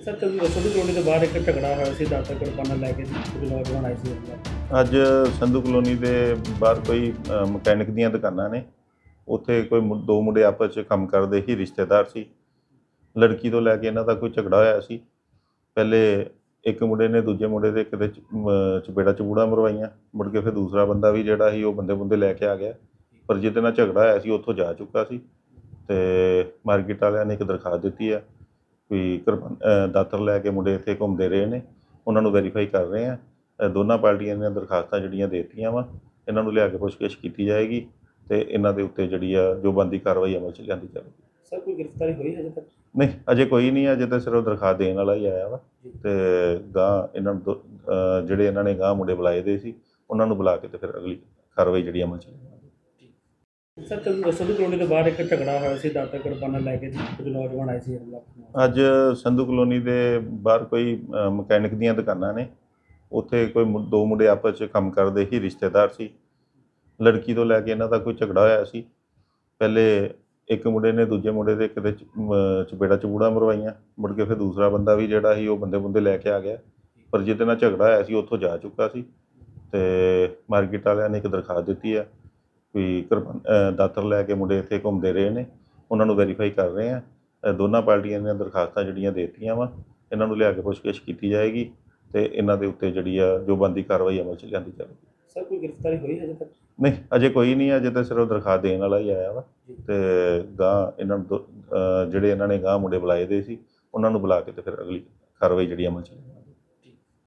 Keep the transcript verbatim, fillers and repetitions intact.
Sir ਕਦੀ Sandhu colony ਦੇ ਬਾਹਰ ਇੱਕ ਝਗੜਾ ਹੋਇਆ ਸੀ ਦਾਤਰ ਕਿਰਪਾਨਾਂ ਲੈ ਕੇ ਕੁਝ ਨੌਜਵਾਨ ਆਏ ਸੀ। ਅੱਜ ਸੰਧੂ ਕਲੋਨੀ ਦੇ ਬਾਹਰ ਕੋਈ ਮਕੈਨਿਕ ਦੀਆਂ ਦੁਕਾਨਾਂ ਨੇ। ਉੱਥੇ ਕੋਈ ਮੁ- ਦੋ ਮੁੰਡੇ ਆਪਸ 'ਚ ਕੰਮ ਕਰਦੇ ਸੀ, ਰਿਸ਼ਤੇਦਾਰ ਸੀ। ਲੜਕੀ ਤੋਂ ਲੈ ਕੇ ਇਹਨਾਂ ਦਾ ਕੋਈ ਝਗੜਾ ਹੋਇਆ ਸੀ। ਪਹਿਲੇ ਇੱਕ ਮੁੰਡੇ ਨੇ ਦੂਜੇ ਮੁੰਡੇ ਦੇ ਕਿਤੇ ਚ- ਮ- ਚਪੇੜਾ ਚਪੂੜਾ ਮਰਵਾਈਆਂ। ਮੁੜ ਕੇ ਫਿਰ ਦੂਸਰਾ ਬੰਦਾ ਵੀ ਜਿਹੜਾ ਸੀ ਉਹ ਬੰਦੇ ਬੰਦੇ ਲੈ ਕੇ ਆ ਗਿਆ, ਪਰ ਜਿਹਦੇ ਨਾਲ ਝਗੜਾ ਹੋਇਆ ਸੀ ਉੱਥੋਂ ਜਾ ਚੁੱਕਾ ਸੀ। ਤੇ ਮਾਰਕੀਟ ਵਾਲਿਆਂ ਨੇ ਇੱਕ ਦਰਖਾਸਤ ਦਿੱਤੀ ਆ ਵੀ ਕਿਰਪਾਨ ਅ, ਦਾਤਰ ਲੈ ਕੇ ਮੁੰਡੇ ਇੱਥੇ ਘੁੰਮਦੇ ਰਹੇ ਨੇ। ਉਹਨਾਂ ਨੂੰ ਵੈਰੀਫਾਈ ਕਰ ਰਹੇ ਆ। ਅ, ਦੋਨਾਂ ਪਾਰਟੀਆਂ ਦੀਆਂ ਦਰਖਾਸਤਾਂ ਜਿਹੜੀਆਂ ਦੇ ਦਿੱਤੀਆਂ ਵਾ, ਇਹਨਾਂ ਨੂੰ ਲਿਆ ਕੇ ਪੁੱਛਗਿੱਛ ਕੀਤੀ ਜਾਏਗੀ ਤੇ ਇਹਨਾਂ ਦੇ ਉੱਤੇ ਜਿਹੜੀ ਆ ਜੋ ਬਣਦੀ ਕਾਰਵਾਈ ਅਮਲ 'ਚ ਲਿਆਂਦੀ ਜਾਵੇਗੀ। ਸਰ ਕੋਈ ਗ੍ਰਿਫਤਾਰੀ ਹੋਈ ਹਜੇ ਤੱਕ? ਨਹੀਂ, ਅਜੇ ਕੋਈ ਨਹੀਂ। ਅਜੇ ਤਾਂ ਸਿਰਫ ਦਰਖਾਸਤ ਦੇਣ ਵਾਲਾ ਹੀ ਆਇਆ ਵਾ। ਤੇ ਗਾਂ ਇਹਨਾਂ ਨੂੰ ਦੋ- ਅ, ਜਿਹੜੇ ਇਹਨਾਂ ਨੇ ਗਾਂ ਮੁੰਡੇ ਬੁਲਾਏ ਦੇ ਸੀ, ਉਹਨਾਂ ਨੂੰ ਬੁਲਾ ਕੇ ਤੇ ਫਿਰ ਅਗਲੀ ਕਾਰਵਾਈ ਜਿਹੜੀ ਅਮਲ 'ਚ ਲਿਆਵਾਂਗੇ। ਸਰ ਕਦੀ ਸੰਧੂ ਕਲੋਨੀ ਦੇ ਬਾਹਰ ਇੱਕ ਝਗੜਾ ਹੋਇਆ ਸੀ ਦਾਤਰ ਕਿਰਪਾਨਾਂ ਲੈ ਕੇ ਕੁਝ ਨੌਜਵਾਨ ਆਏ ਸੀ। ਅੱਜ ਸੰਧੂ ਕਲੋਨੀ ਦੇ ਬਾਹਰ ਕੋਈ ਅ, ਮਕੈਨਿਕ ਦੀਆਂ ਦੁਕਾਨਾਂ ਨੇ। ਉੱਥੇ ਕੋਈ ਮੁ- ਦੋ ਮੁੰਡੇ ਆਪਸ 'ਚ ਕੰਮ ਕਰਦੇ ਸੀ, ਰਿਸ਼ਤੇਦਾਰ ਸੀ। ਲੜਕੀ ਤੋਂ ਲੈ ਕੇ ਇਹਨਾਂ ਦਾ ਕੋਈ ਝਗੜਾ ਹੋਇਆ ਸੀ। ਪਹਿਲੇ ਇੱਕ ਮੁੰਡੇ ਨੇ ਦੂਜੇ ਮੁੰਡੇ ਦੇ ਕਿਤੇ ਚ- ਮ- ਚਪੇੜਾ ਚਪੂੜਾ ਮਰਵਾਈਆਂ। ਮੁੜ ਕੇ ਫਿਰ ਦੂਸਰਾ ਬੰਦਾ ਵੀ ਜਿਹੜਾ ਸੀ ਉਹ ਬੰਦੇ ਬੰਦੇ ਲੈ ਕੇ ਆ ਗਿਆ, ਪਰ ਜਿਹਦੇ ਨਾਲ ਝਗੜਾ ਹੋਇਆ ਸੀ ਉੱਥੋਂ ਜਾ ਚੁੱਕਾ ਸੀ। ਤੇ ਮਾਰਕੀਟ ਵਾਲਿਆਂ ਨੇ ਇੱਕ ਦਰਖਾਸਤ ਦਿੱਤੀ ਆ ਵੀ ਕਿਰਪਾਨ ਅ, ਦਾਤਰ ਲੈ ਕੇ ਮੁੰਡੇ ਇੱਥੇ ਘੁੰਮਦੇ ਰਹੇ ਨੇ। ਉਹਨਾਂ ਨੂੰ ਵੈਰੀਫਾਈ ਕਰ ਰਹੇ ਆ। ਅ, ਦੋਨਾਂ ਪਾਰਟੀਆਂ ਦੀਆਂ ਦਰਖਾਸਤਾਂ ਜਿਹੜੀਆਂ ਦੇ ਦਿੱਤੀਆਂ ਵਾ, ਇਹਨਾਂ ਨੂੰ ਲਿਆ ਕੇ ਪੁੱਛਗਿੱਛ ਕੀਤੀ ਜਾਏਗੀ ਤੇ ਇਹਨਾਂ ਦੇ ਉੱਤੇ ਜਿਹੜੀ ਆ ਜੋ ਬਣਦੀ ਕਾਰਵਾਈ ਅਮਲ 'ਚ ਲਿਆਂਦੀ ਜਾਵੇਗੀ। ਸਰ ਕੋਈ ਗ੍ਰਿਫਤਾਰੀ ਹੋਈ ਹਜੇ ਤੱਕ? ਨਹੀਂ, ਅਜੇ ਕੋਈ ਨਹੀਂ। ਅਜੇ ਤਾਂ ਸਿਰਫ ਦਰਖਾਸਤ ਦੇਣ ਵਾਲਾ ਹੀ ਆਇਆ ਵਾ। ਤੇ ਗਾਂ ਇਹਨਾਂ ਨੂੰ ਦੋ- ਅ, ਜਿਹੜੇ ਇਹਨਾਂ ਨੇ ਗਾਂ ਮੁੰਡੇ ਬੁਲਾਏ ਦੇ ਸੀ, ਉਹਨਾਂ ਨੂੰ ਬੁਲਾ ਕੇ ਤੇ ਫਿਰ ਅਗਲੀ ਕਾਰਵਾਈ ਜਿਹੜੀ ਅਮਲ 'ਚ ਲਿਆਵਾਂਗੇ।